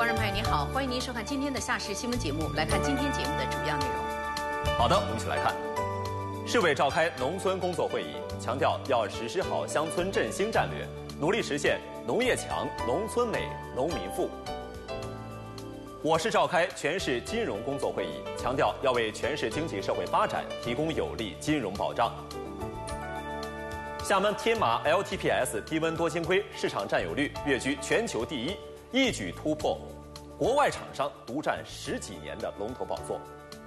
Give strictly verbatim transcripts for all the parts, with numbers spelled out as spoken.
观众朋友您好，欢迎您收看今天的夏市新闻节目。来看今天节目的主要内容。 好的，我们一起来看。市委召开农村工作会议，强调要实施好乡村振兴战略，努力实现农业强、农村美、农民富。我市召开全市金融工作会议，强调要为全市经济社会发展提供有力金融保障。厦门天马 L T P S 低温多晶硅市场占有率跃居全球第一，一举突破国外厂商独占十几年的龙头宝座。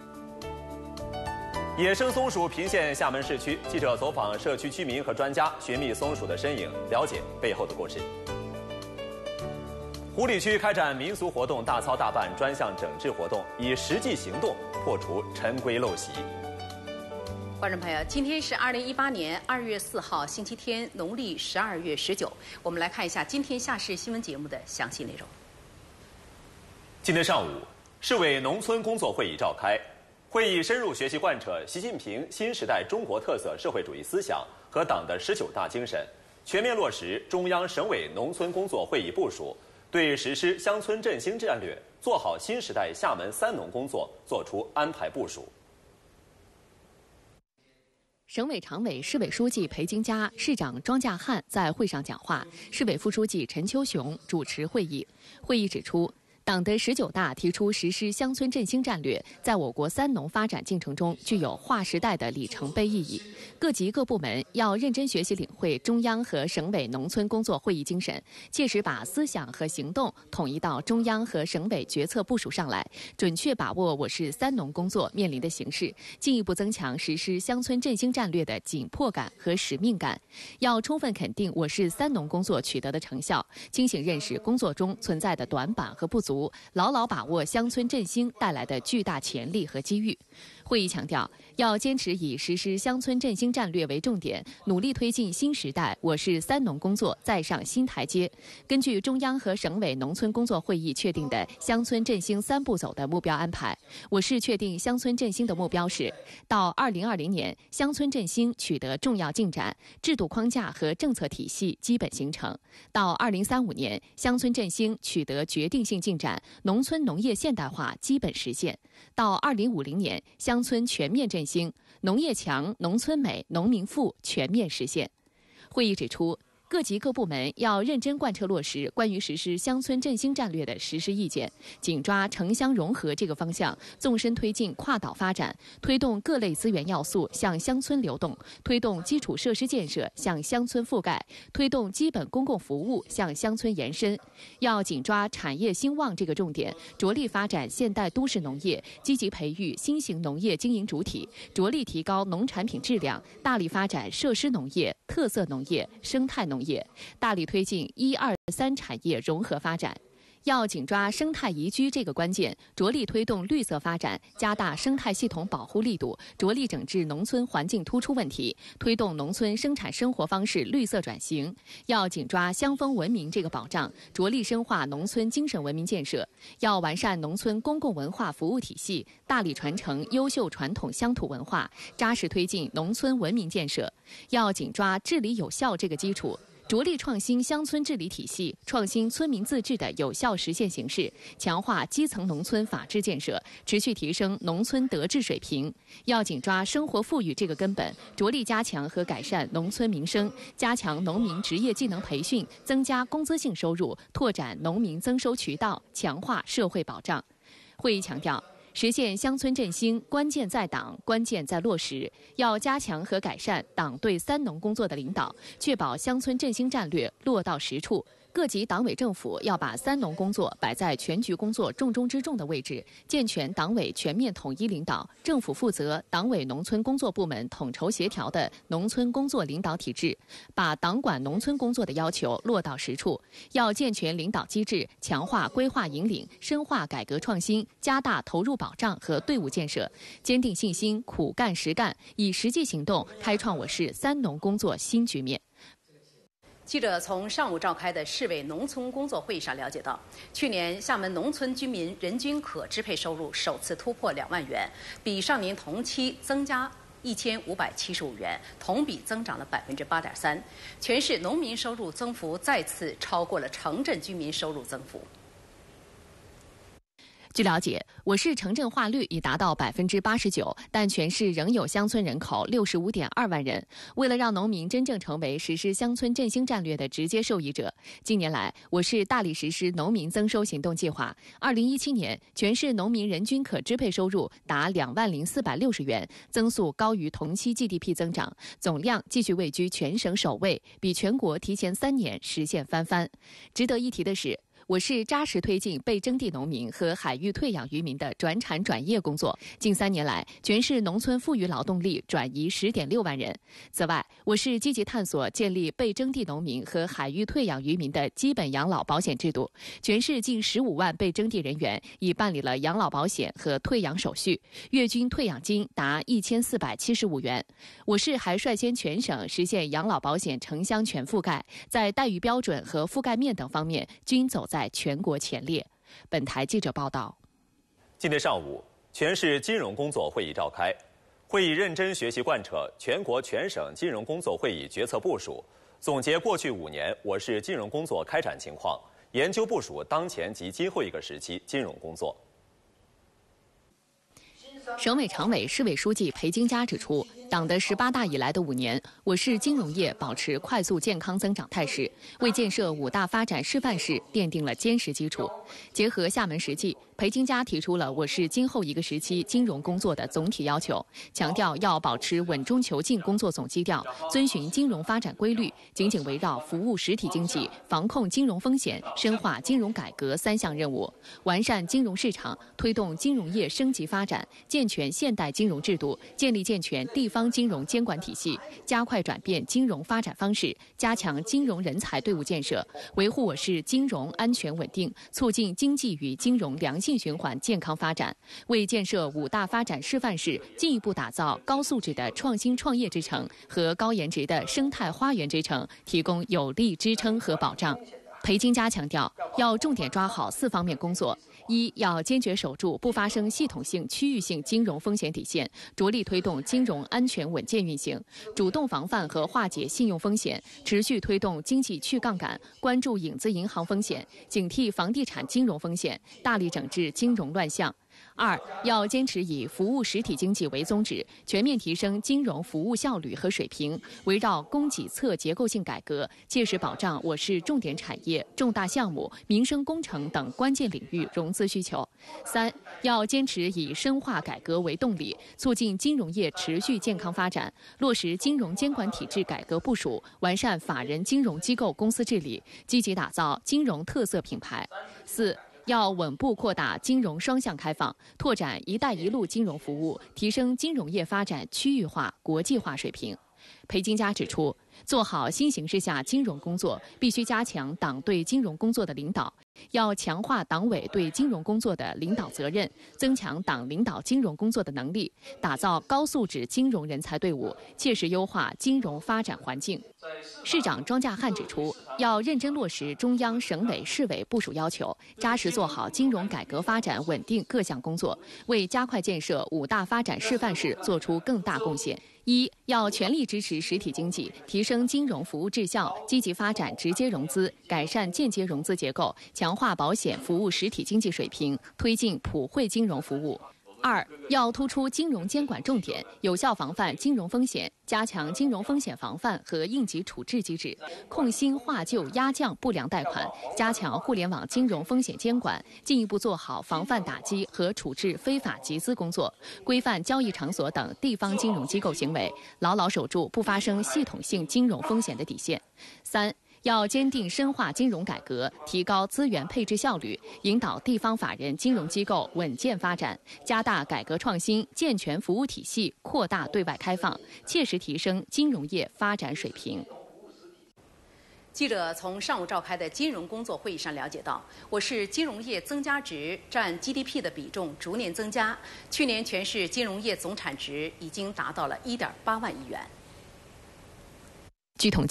野生松鼠频现厦门市区，记者走访社区居民和专家，寻觅松鼠的身影，了解背后的故事。湖里区开展民俗活动大操大办专项整治活动，以实际行动破除陈规陋习。 观众朋友，今天是二零一八年二月四号，星期天，农历十二月十九。我们来看一下今天夏市新闻节目的详细内容。 今天上午，市委农村工作会议召开，会议深入学习贯彻习近平新时代中国特色社会主义思想和党的十九大精神，全面落实中央省委农村工作会议部署，对实施乡村振兴战略、做好新时代厦门三农工作作出安排部署。 省委常委、市委书记裴京佳、市长庄稼汉在会上讲话，市委副书记陈秋雄主持会议。会议指出，党的十九大提出实施乡村振兴战略，在我国三农发展进程中具有划时代的里程碑意义。各级各部门要认真学习领会中央和省委农村工作会议精神，切实把思想和行动统一到中央和省委决策部署上来，准确把握我市三农工作面临的形势，进一步增强实施乡村振兴战略的紧迫感和使命感。要充分肯定我市三农工作取得的成效，清醒认识工作中存在的短板和不足，牢牢把握乡村振兴带来的巨大潜力和机遇。会议强调，要坚持以实施乡村振兴战略为重点，努力推进新时代我市三农工作再上新台阶。根据中央和省委农村工作会议确定的乡村振兴三步走的目标安排，我市确定乡村振兴的目标是：到二零二零年，乡村振兴取得重要进展，制度框架和政策体系基本形成；到二零三五年，乡村振兴取得决定性进展，农村农业现代化基本实现；到二零五零年，乡村全面振兴，农业强、农村美、农民富全面实现。会议指出，各级各部门要认真贯彻落实关于实施乡村振兴战略的实施意见，紧抓城乡融合这个方向，纵深推进跨岛发展，推动各类资源要素向乡村流动，推动基础设施建设向乡村覆盖，推动基本公共服务向乡村延伸。要紧抓产业兴旺这个重点，着力发展现代都市农业，积极培育新型农业经营主体，着力提高农产品质量，大力发展设施农业、特色农业、生态农业，大力推进一二三产业融合发展。要紧抓生态宜居这个关键，着力推动绿色发展，加大生态系统保护力度，着力整治农村环境突出问题，推动农村生产生活方式绿色转型。要紧抓乡风文明这个保障，着力深化农村精神文明建设。要完善农村公共文化服务体系，大力传承优秀传统乡土文化，扎实推进农村文明建设。要紧抓治理有效这个基础，着力创新乡村治理体系，创新村民自治的有效实现形式，强化基层农村法治建设，持续提升农村德治水平。要紧抓生活富裕这个根本，着力加强和改善农村民生，加强农民职业技能培训，增加工资性收入，拓展农民增收渠道，强化社会保障。会议强调，实现乡村振兴，关键在党，关键在落实。要加强和改善党对三农工作的领导，确保乡村振兴战略落到实处。各级党委政府要把三农工作摆在全局工作重中之重的位置，健全党委全面统一领导，政府负责党委农村工作部门统筹协调的农村工作领导体制，把党管农村工作的要求落到实处。要健全领导机制，强化规划引领，深化改革创新，加大投入保障和队伍建设，坚定信心，苦干实干，以实际行动开创我市三农工作新局面。 记者从上午召开的市委农村工作会议上了解到，去年厦门农村居民人均可支配收入首次突破两万元，比上年同期增加一千五百七十五元，同比增长了百分之八点三。全市农民收入增幅再次超过了城镇居民收入增幅。 据了解，我市城镇化率已达到百分之八十九，但全市仍有乡村人口六十五点二万人。为了让农民真正成为实施乡村振兴战略的直接受益者，近年来我市大力实施农民增收行动计划。二零一七年，全市农民人均可支配收入达两万零四百六十元，增速高于同期 G D P 增长，总量继续位居全省首位，比全国提前三年实现翻番。值得一提的是，我市扎实推进被征地农民和海域退养渔民的转产转业工作。近三年来，全市农村富余劳动力转移十点六万人。此外，我市积极探索建立被征地农民和海域退养渔民的基本养老保险制度。全市近十五万被征地人员已办理了养老保险和退养手续，月均退养金达一千四百七十五元。我市还率先全省实现养老保险城乡全覆盖，在待遇标准和覆盖面等方面均走在全国前列。本台记者报道。 今天上午，全市金融工作会议召开，会议认真学习贯彻全国全省金融工作会议决策部署，总结过去五年我市金融工作开展情况，研究部署当前及今后一个时期金融工作。 省委常委、市委书记裴京佳指出，党的十八大以来的五年，我市金融业保持快速健康增长态势，为建设五大发展示范市奠定了坚实基础。结合厦门实际，裴京佳提出了我市今后一个时期金融工作的总体要求，强调要保持稳中求进工作总基调，遵循金融发展规律，紧紧围绕服务实体经济、防控金融风险、深化金融改革三项任务，完善金融市场，推动金融业升级发展，健全现代金融制度，建立健全地方金融监管体系，加快转变金融发展方式，加强金融人才队伍建设，维护我市金融安全稳定，促进经济与金融良性循环健康发展，为建设五大发展示范市进一步打造高素质的创新创业之城和高颜值的生态花园之城提供有力支撑和保障。裴京佳强调，要重点抓好四方面工作：一、要坚决守住不发生系统性、区域性金融风险底线，着力推动金融安全稳健运行，主动防范和化解信用风险，持续推动经济去杠杆，关注影子银行风险，警惕房地产金融风险，大力整治金融乱象。二、要坚持以服务实体经济为宗旨，全面提升金融服务效率和水平，围绕供给侧结构性改革，切实保障我市重点产业、重大项目、民生工程等关键领域融资需求。三、要坚持以深化改革为动力，促进金融业持续健康发展，落实金融监管体制改革部署，完善法人金融机构公司治理，积极打造金融特色品牌。四、要稳步扩大金融双向开放，拓展“一带一路”金融服务，提升金融业发展区域化、国际化水平。裴京佳指出，做好新形势下金融工作，必须加强党对金融工作的领导，要强化党委对金融工作的领导责任，增强党领导金融工作的能力，打造高素质金融人才队伍，切实优化金融发展环境。市长庄稼汉指出，要认真落实中央、省委、市委部署要求，扎实做好金融改革发展稳定各项工作，为加快建设五大发展示范市做出更大贡献。一、要全力支持实体经济，提升金融服务质效，积极发展直接融资，改善间接融资结构，强化保险服务实体经济水平，推进普惠金融服务。二、要突出金融监管重点，有效防范金融风险，加强金融风险防范和应急处置机制，控新化旧压降不良贷款，加强互联网金融风险监管，进一步做好防范打击和处置非法集资工作，规范交易场所等地方金融机构行为，牢牢守住不发生系统性金融风险的底线。三、要坚定深化金融改革，提高资源配置效率，引导地方法人金融机构稳健发展，加大改革创新，健全服务体系，扩大对外开放，切实提升金融业发展水平。 记者从上午召开的金融工作会议上了解到，我市金融业增加值占 G D P 的比重逐年增加，去年全市金融业总产值已经达到了 一点八万亿元。 据统计，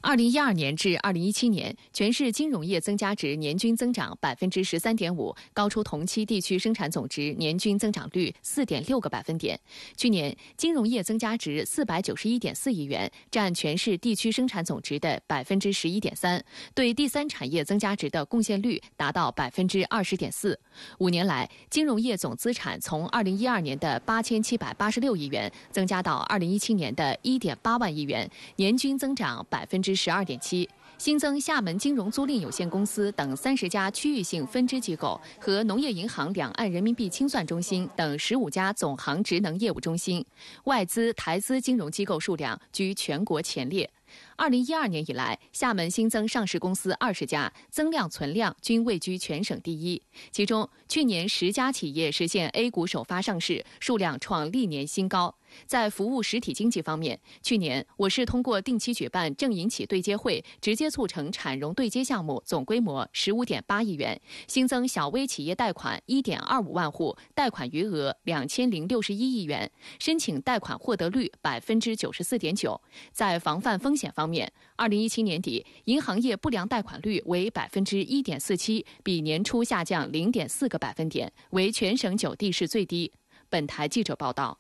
二零一二年至二零一七年，全市金融业增加值年均增长百分之十三点五，高出同期地区生产总值年均增长率四点六个百分点。去年，金融业增加值四百九十一点四亿元，占全市地区生产总值的百分之十一点三，对第三产业增加值的贡献率达到百分之二十点四。五年来，金融业总资产从二零一二年的八千七百八十六亿元增加到二零一七年的一点八万亿元，年均增长百分之十二点七。新增厦门金融租赁有限公司等三十家区域性分支机构和农业银行两岸人民币清算中心等十五家总行职能业务中心，外资台资金融机构数量居全国前列。二零一二年以来，厦门新增上市公司二十家，增量存量均位居全省第一。其中，去年十家企业实现 A 股首发上市，数量创历年新高。在服务实体经济方面，去年我市通过定期举办政银企对接会，直接促成产融对接项目总规模十五点八亿元，新增小微企业贷款一点二五万户，贷款余额两千零六十一亿元，申请贷款获得率百分之九十四点九。在防范风险方面，二零一七年底银行业不良贷款率为百分之一点四七，比年初下降零点四个百分点，为全省九地市最低。本台记者报道。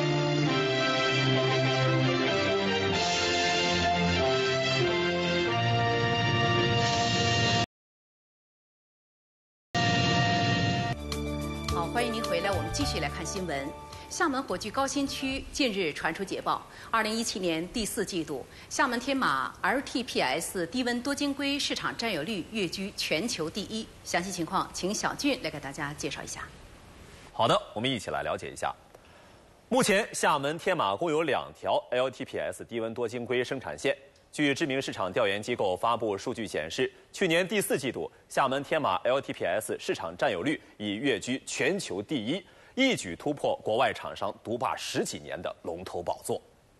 好，欢迎您回来，我们继续来看新闻。厦门火炬高新区近日传出捷报，二零一七年第四季度，厦门天马 R T P S 低温多晶硅市场占有率跃居全球第一。详细情况，请小俊来给大家介绍一下。 好的，我们一起来了解一下。目前，厦门天马共有两条 L T P S 低温多晶硅生产线。据知名市场调研机构发布数据显示，去年第四季度，厦门天马 L T P S 市场占有率已跃居全球第一，一举突破国外厂商独霸十几年的龙头宝座。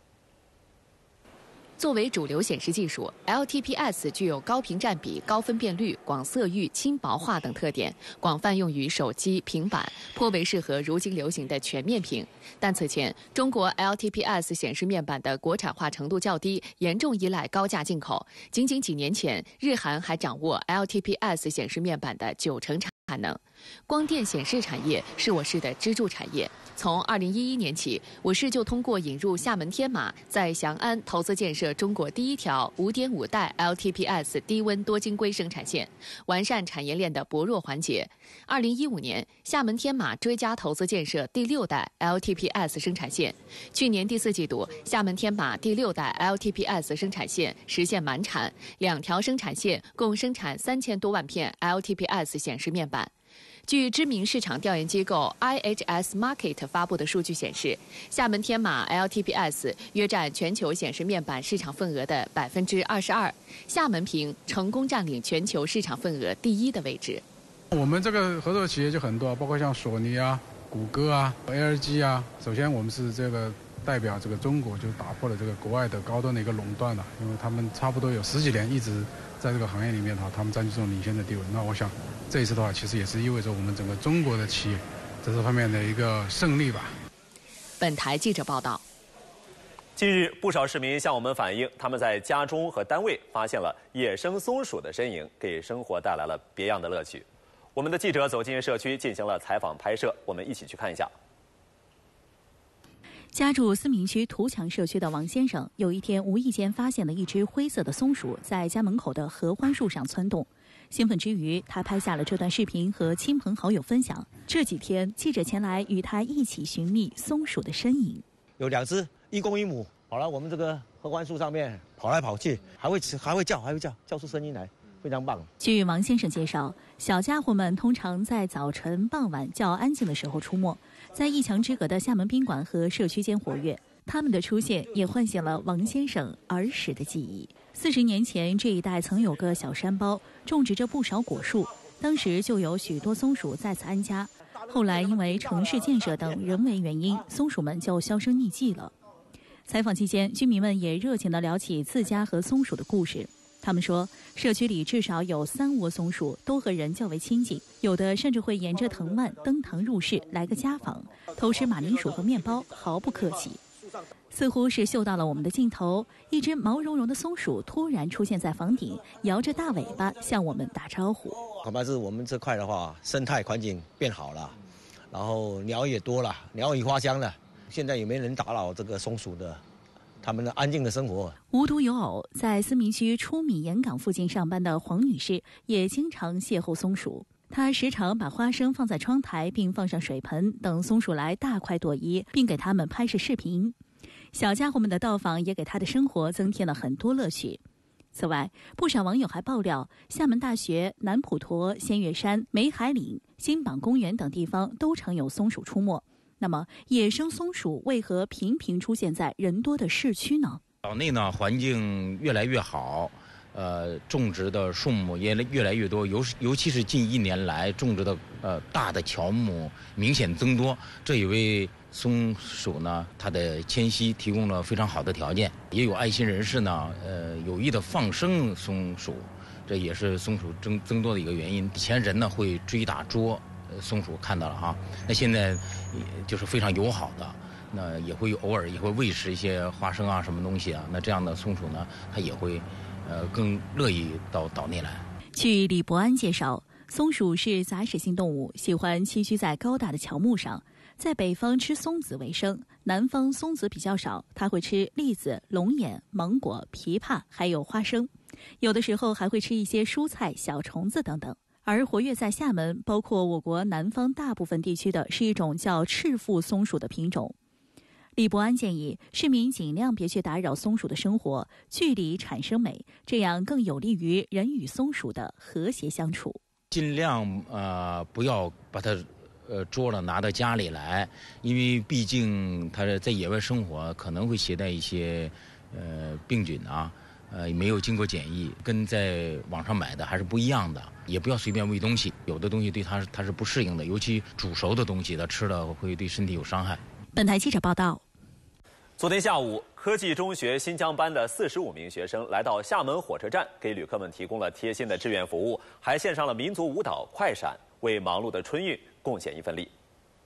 作为主流显示技术 ，L T P S 具有高屏占比、高分辨率、广色域、轻薄化等特点，广泛用于手机、平板，颇为适合如今流行的全面屏。但此前，中国 L T P S 显示面板的国产化程度较低，严重依赖高价进口。仅仅几年前，日韩还掌握 L T P S 显示面板的九成产能。光电显示产业是我市的支柱产业。从二零一一年起，我市就通过引入厦门天马，在翔安投资建设中国第一条五点五代 L T P S 低温多晶硅生产线，完善产业链的薄弱环节。二零一五年，厦门天马追加投资建设第六代 L T P S 生产线。去年第四季度，厦门天马第六代 L T P S 生产线实现满产，两条生产线共生产三千多万片 L T P S 显示面板。据知名市场调研机构 I H S Market 发布的数据显示，厦门天马 L T P S 约占全球显示面板市场份额的百分之二十二，厦门屏成功占领全球市场份额第一的位置。 我们这个合作企业就很多，包括像索尼啊、谷歌啊、L G 啊。首先，我们是这个代表这个中国，就打破了这个国外的高端的一个垄断了，因为他们差不多有十几年一直在这个行业里面哈，他们占据这种领先的地位。那我想，这一次的话，其实也是意味着我们整个中国的企业在这方面的一个胜利吧。 本台记者报道。 近日，不少市民向我们反映，他们在家中和单位发现了野生松鼠的身影，给生活带来了别样的乐趣。我们的记者走进社区进行了采访拍摄，我们一起去看一下。 家住思明区图强社区的王先生，有一天无意间发现了一只灰色的松鼠在家门口的合欢树上窜动。兴奋之余，他拍下了这段视频和亲朋好友分享。这几天，记者前来与他一起寻觅松鼠的身影。 有两只，一公一母，跑到我们这个合欢树上面跑来跑去，还会还会叫，还会叫，叫出声音来，非常棒。 据王先生介绍，小家伙们通常在早晨、傍晚较安静的时候出没，在一墙之隔的厦门宾馆和社区间活跃。他们的出现也唤醒了王先生儿时的记忆。四十年前，这一带曾有个小山包，种植着不少果树，当时就有许多松鼠在此安家。后来因为城市建设等人为原因，松鼠们就销声匿迹了。采访期间，居民们也热情地聊起自家和松鼠的故事。他们说，社区里至少有三窝松鼠，都和人较为亲近，有的甚至会沿着藤蔓登堂入室，来个家访，偷吃马铃薯和面包，毫不客气。 似乎是嗅到了我们的镜头，一只毛茸茸的松鼠突然出现在房顶，摇着大尾巴向我们打招呼。 恐怕是我们这块的话，生态环境变好了，然后鸟也多了，鸟语花香了。现在也没人打扰这个松鼠的，他们的安静的生活。 无独有偶，在思明区出米盐港附近上班的黄女士也经常邂逅松鼠。她时常把花生放在窗台，并放上水盆，等松鼠来大快朵颐，并给它们拍摄视频。小家伙们的到访也给她的生活增添了很多乐趣。此外，不少网友还爆料，厦门大学、南普陀、仙岳山、梅海岭、新榜公园等地方都常有松鼠出没。那么，野生松鼠为何频频出现在人多的市区呢？ 岛内呢，环境越来越好，呃，种植的树木也越来越多，尤尤其是近一年来种植的呃大的乔木明显增多，这也为松鼠呢它的迁徙提供了非常好的条件。也有爱心人士呢，呃，有意的放生松鼠，这也是松鼠增增多的一个原因。以前人呢会追打捉松鼠，看到了哈，那现在就是非常友好的。那也会偶尔也会喂食一些花生啊什么东西啊，那这样的松鼠呢它也会呃更乐意到岛内来。 据李伯安介绍，松鼠是杂食性动物，喜欢栖居在高大的乔木上，在北方吃松子为生，南方松子比较少，它会吃栗子、龙眼、芒果、枇杷还有花生，有的时候还会吃一些蔬菜、小虫子等等。而活跃在厦门，包括我国南方大部分地区的是一种叫赤腹松鼠的品种。李伯安建议市民尽量别去打扰松鼠的生活，距离产生美，这样更有利于人与松鼠的和谐相处。 尽量呃不要把它呃捉了拿到家里来，因为毕竟它在野外生活可能会携带一些呃病菌啊，呃没有经过检疫，跟在网上买的还是不一样的。也不要随便喂东西，有的东西对它它是不适应的，尤其煮熟的东西，它吃了会对身体有伤害。 本台记者报道。 昨天下午，科技中学新疆班的四十五名学生来到厦门火车站，给旅客们提供了贴心的志愿服务，还献上了民族舞蹈快闪，为忙碌的春运贡献一份力。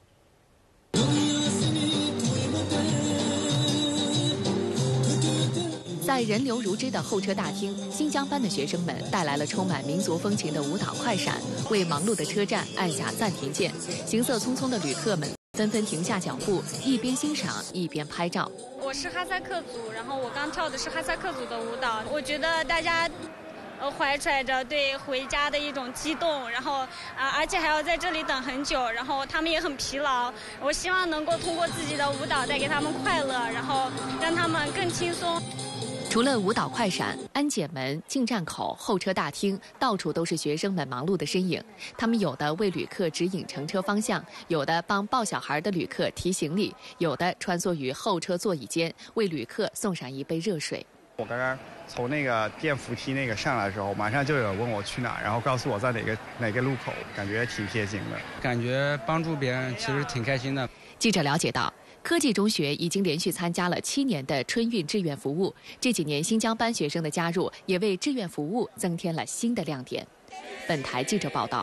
在人流如织的候车大厅，新疆班的学生们带来了充满民族风情的舞蹈快闪，为忙碌的车站按下暂停键。行色匆匆的旅客们纷纷停下脚步，一边欣赏一边拍照。 我是哈萨克族，然后我刚跳的是哈萨克族的舞蹈。我觉得大家，呃，怀揣着对回家的一种激动，然后啊，而且还要在这里等很久，然后他们也很疲劳。我希望能够通过自己的舞蹈带给他们快乐，然后让他们更轻松。 除了舞蹈快闪，安检门、进站口、候车大厅，到处都是学生们忙碌的身影。他们有的为旅客指引乘车方向，有的帮抱小孩的旅客提行李，有的穿梭于候车座椅间，为旅客送上一杯热水。 我刚刚从那个电扶梯那个上来的时候，马上就有人问我去哪，然后告诉我在哪个哪个路口，感觉挺贴心的， 感觉帮助别人其实挺开心的。 记者了解到，科技中学已经连续参加了七年的春运志愿服务，这几年新疆班学生的加入，也为志愿服务增添了新的亮点。本台记者报道。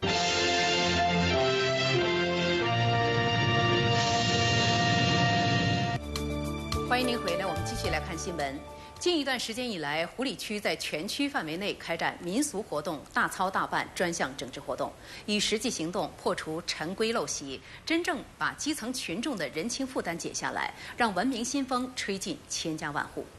欢迎您回来，我们继续来看新闻。近一段时间以来，湖里区在全区范围内开展民俗活动大操大办专项整治活动，以实际行动破除陈规陋习，真正把基层群众的人情负担减下来，让文明新风吹进千家万户。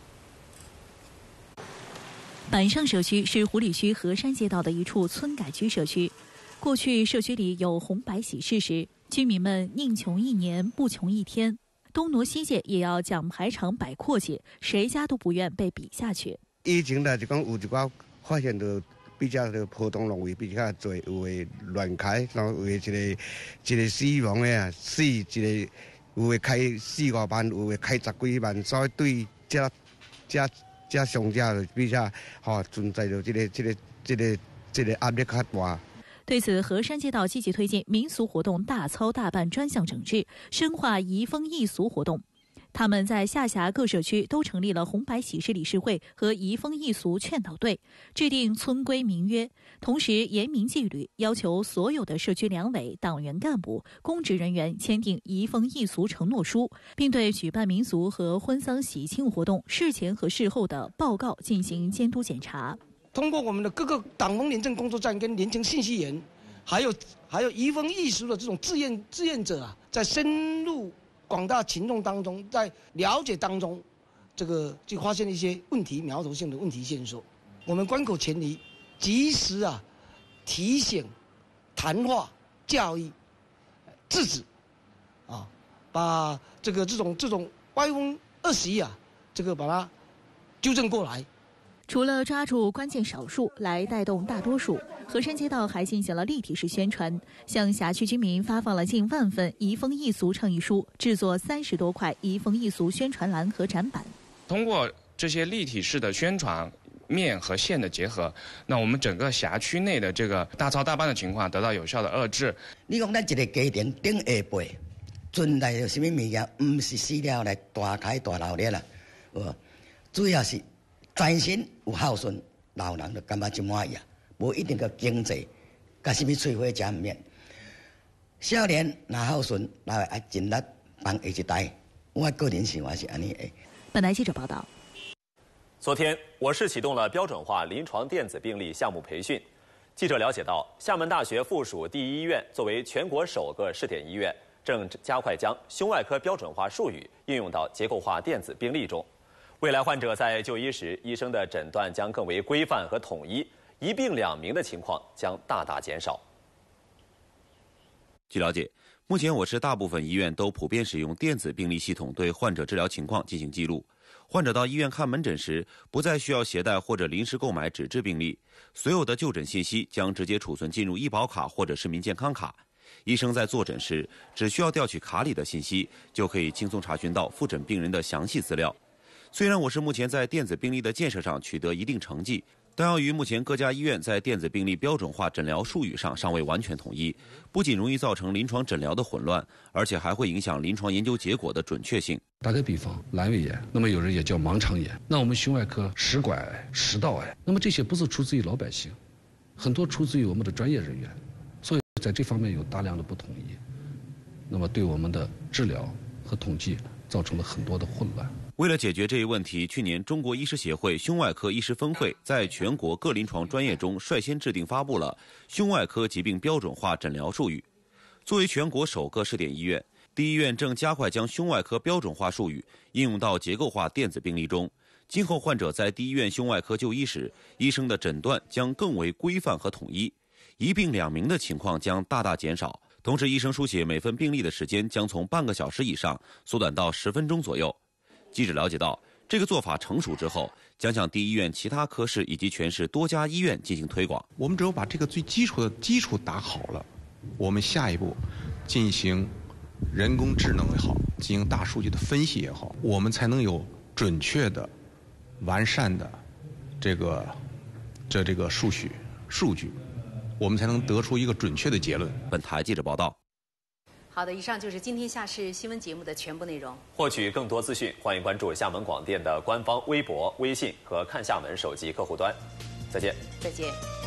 板上社区是湖里区河山街道的一处村改居社区。过去社区里有红白喜事时，居民们宁穷一年不穷一天，东挪西借也要讲排场摆阔气，谁家都不愿被比下去。 以前呢就讲有一寡发现到比较的普通农位比较多，有的乱开，然后有的一个一个死亡的啊，死一个有的开四五万，有的开十几万，所以对这这这商家比较吼存在着这个这个这个这个压力较大。 对此，河山街道积极推进民俗活动大操大办专项整治，深化移风易俗活动。 他们在下辖各社区都成立了红白喜事理事会和移风易俗劝导队，制定村规民约，同时严明纪律，要求所有的社区两委、党员干部、公职人员签订移风易俗承诺书，并对举办民俗和婚丧喜庆活动事前和事后的报告进行监督检查。 通过我们的各个党风廉政工作站跟廉政信息员，还有还有移风易俗的这种志愿志愿者啊，在深入广大群众当中，在了解当中，这个就发现一些问题苗头性的问题线索。我们关口前离，及时啊提醒、谈话、教育、制止，啊，把这个这种这种歪风恶习啊，这个把它纠正过来。 除了抓住关键少数来带动大多数，和山街道还进行了立体式宣传，向辖区居民发放了近万份移风易俗倡议书，制作三十多块移风易俗宣传栏和展板。 通过这些立体式的宣传面和线的结合，那我们整个辖区内的这个大操大办的情况得到有效的遏制。 你讲咱一个家庭顶下辈，存来有什么物件，唔是饲料来大开大闹热啦，哦，主要是全身有孝顺，老人就感觉真满意啊，无一定个经济，甲什么催花食唔免。少年若孝顺，老的爱尽力帮下一代。我个人想法是安尼的。 本台记者报道。 昨天，我市启动了标准化临床电子病历项目培训。记者了解到，厦门大学附属第一医院作为全国首个试点医院，正加快将胸外科标准化术语应用到结构化电子病历中。未来患者在就医时，医生的诊断将更为规范和统一，一病两名的情况将大大减少。据了解，目前我市大部分医院都普遍使用电子病历系统对患者治疗情况进行记录。患者到医院看门诊时，不再需要携带或者临时购买纸质病历，所有的就诊信息将直接储存进入医保卡或者市民健康卡。医生在坐诊时，只需要调取卡里的信息，就可以轻松查询到复诊病人的详细资料。虽然我市目前在电子病历的建设上取得一定成绩，但由于目前各家医院在电子病历标准化诊疗术语上尚未完全统一，不仅容易造成临床诊疗的混乱，而且还会影响临床研究结果的准确性。 打个比方，阑尾炎，那么有人也叫盲肠炎，那我们胸外科食管癌、食道癌，那么这些不是出自于老百姓，很多出自于我们的专业人员，所以在这方面有大量的不统一，那么对我们的治疗和统计造成了很多的混乱。 为了解决这一问题，去年中国医师协会胸外科医师分会在全国各临床专业中率先制定发布了胸外科疾病标准化诊疗术语。作为全国首个试点医院，第一医院正加快将胸外科标准化术语应用到结构化电子病历中。今后患者在第一医院胸外科就医时，医生的诊断将更为规范和统一，一病两名的情况将大大减少。同时，医生书写每份病历的时间将从半个小时以上缩短到十分钟左右。记者了解到，这个做法成熟之后，将向第一医院其他科室以及全市多家医院进行推广。 我们只有把这个最基础的基础打好了，我们下一步进行人工智能也好，进行大数据的分析也好，我们才能有准确的、完善的这个这这个数据数据，我们才能得出一个准确的结论。 本台记者报道。 好的，以上就是今天夏市新闻节目的全部内容。 获取更多资讯，欢迎关注厦门广电的官方微博、微信和看厦门手机客户端。再见。 再见。